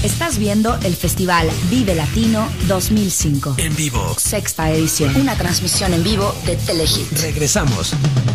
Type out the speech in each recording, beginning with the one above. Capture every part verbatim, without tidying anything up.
Estás viendo el Festival Vive Latino dos mil cinco. En vivo. Sexta edición. Una transmisión en vivo de Telehit. Regresamos.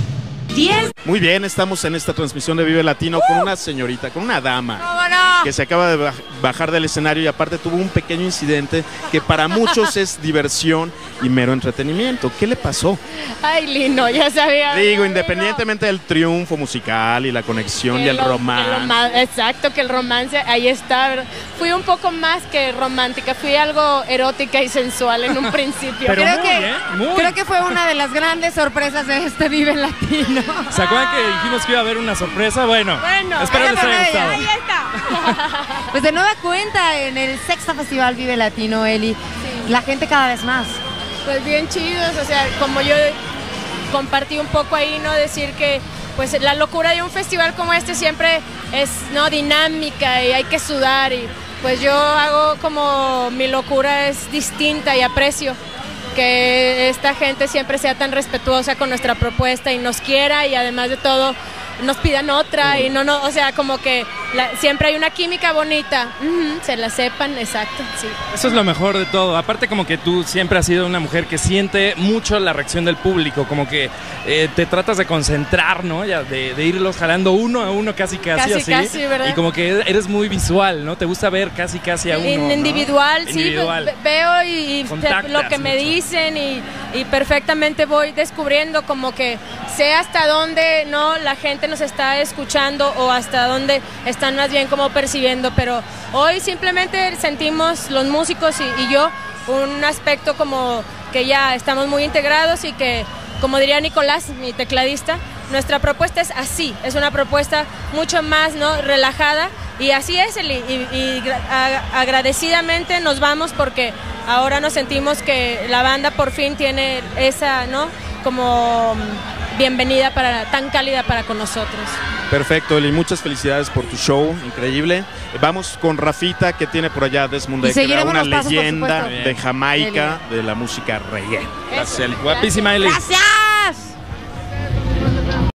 diez. Muy bien, estamos en esta transmisión de Vive Latino uh, con una señorita, con una dama ¿Cómo no? que se acaba de bajar del escenario y aparte tuvo un pequeño incidente que para muchos es diversión y mero entretenimiento. ¿Qué le pasó? Ay, Lino, ya sabía. Digo, independientemente del triunfo musical y la conexión que y el lo, romance. Que exacto, que el romance, ahí está. Fui un poco más que romántica, fui algo erótica y sensual en un principio. Pero creo muy, que, ¿eh? Muy. creo que fue una de las grandes sorpresas de este Vive Latino. ¿Se acuerdan que dijimos que iba a haber una sorpresa? Bueno, bueno espero les haya gustado. Ahí está. Pues de nueva cuenta en el Sexta Festival Vive Latino, Eli, sí. La gente cada vez más. Pues bien chidos, o sea, como yo compartí un poco ahí, ¿no? Decir que pues la locura de un festival como este siempre es, ¿no? Dinámica y hay que sudar y pues yo hago como mi locura es distinta y aprecio que esta gente siempre sea tan respetuosa con nuestra propuesta y nos quiera y además de todo nos pidan otra y no, no, o sea, como que la, siempre hay una química bonita, uh-huh, se la sepan, exacto, sí. Eso es lo mejor de todo, aparte como que tú siempre has sido una mujer que siente mucho la reacción del público, como que eh, te tratas de concentrar, ¿no? Ya de, de irlos jalando uno a uno casi casi, casi, así, casi, ¿verdad? Y como que eres muy visual, ¿no? Te gusta ver casi casi a uno, en, ¿no? Individual, sí, Individual. Veo y Contactas lo que me mucho. dicen y, y perfectamente voy descubriendo como que sé hasta dónde, ¿no? La gente nos está escuchando o hasta dónde están más bien como percibiendo, pero hoy simplemente sentimos los músicos y, y yo un aspecto como que ya estamos muy integrados y que, como diría Nicolás, mi tecladista, nuestra propuesta es así, es una propuesta mucho más, ¿no? Relajada y así es, y, y, y agradecidamente nos vamos porque ahora nos sentimos que la banda por fin tiene esa, ¿no? Como bienvenida para, tan cálida para con nosotros. Perfecto, Eli, muchas felicidades por tu show, increíble. Vamos con Rafita, que tiene por allá Desmond Dekker, una leyenda de Jamaica, de la música reggae. Gracias, Eli. Guapísima, Eli. Gracias.